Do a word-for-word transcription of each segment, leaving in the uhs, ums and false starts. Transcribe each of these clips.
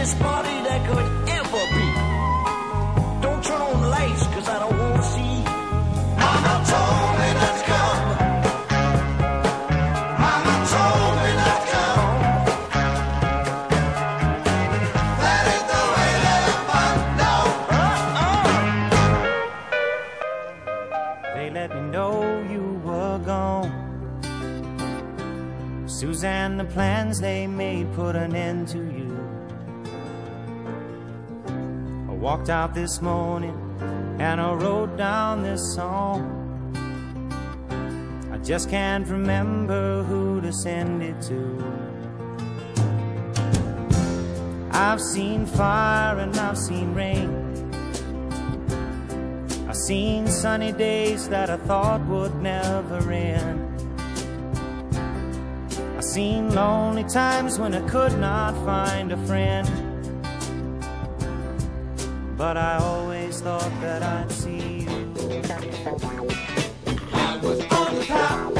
best party that could ever be. Don't turn on the lights, cause I don't want to see. Mama told me not to come. Mama told me not to come. That ain't the way that I find out. Uh-uh. They let me know you were gone. Suzanne, the plans they made put an end to you. I walked out this morning and I wrote down this song. I just can't remember who to send it to. I've seen fire and I've seen rain. I've seen sunny days that I thought would never end. I've seen lonely times when I could not find a friend. But I always thought that I'd see you. I was on the top.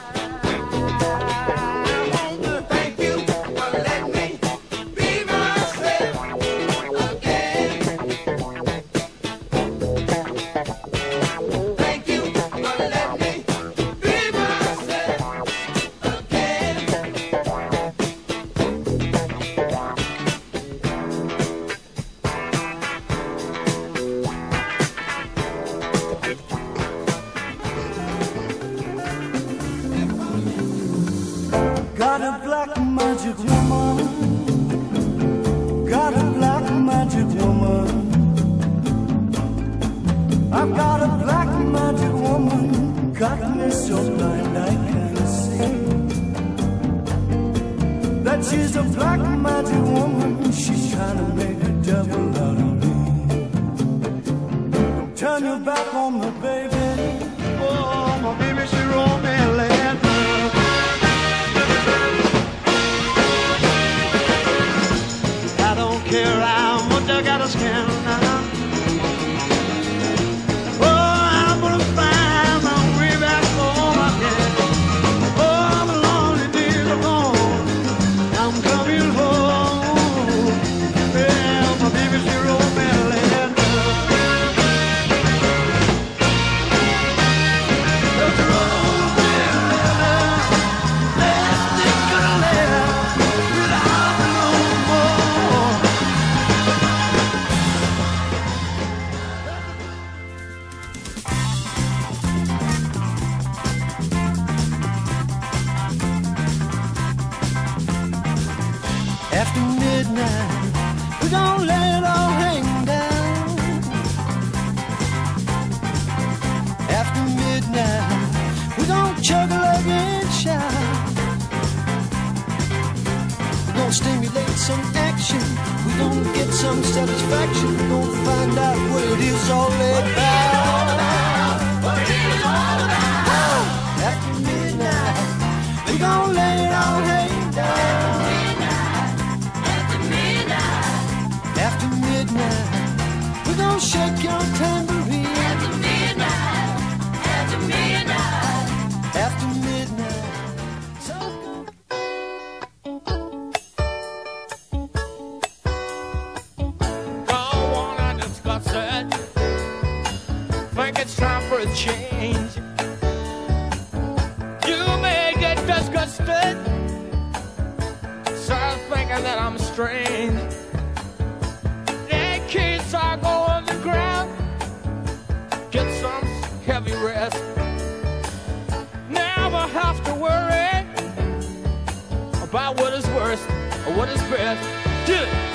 Got a black magic woman. Got a black magic woman. I've got a black magic woman. Got me so blind I can't see that she's a black magic woman. She's trying to make a devil out of me. Don't turn your back on me, baby. Oh, my baby, she rolled me a land. Care how much I got a scandal now. Oh, I'm gonna find my way back home again. Oh, my lonely days are gone. I'm coming home. Yeah, my baby, she wrote me a letter. She wrote me a letter. Let's think of the letter without no more. After midnight, we gon' let it all hang down. After midnight, we gon' chug a lug and shout. We gon' stimulate some action. We gon' get some satisfaction. We gon' find out what it is all about. What it is all about. After midnight, we gon' let it all hang down. After midnight, we're gonna shake your tambourine. After midnight, after midnight, after midnight. So don't wanna discuss it. Think it's time for a change. You may get disgusted, start thinking that I'm strange. Kids are going to ground. Get some heavy rest. Never have to worry about what is worst or what is best. Do it.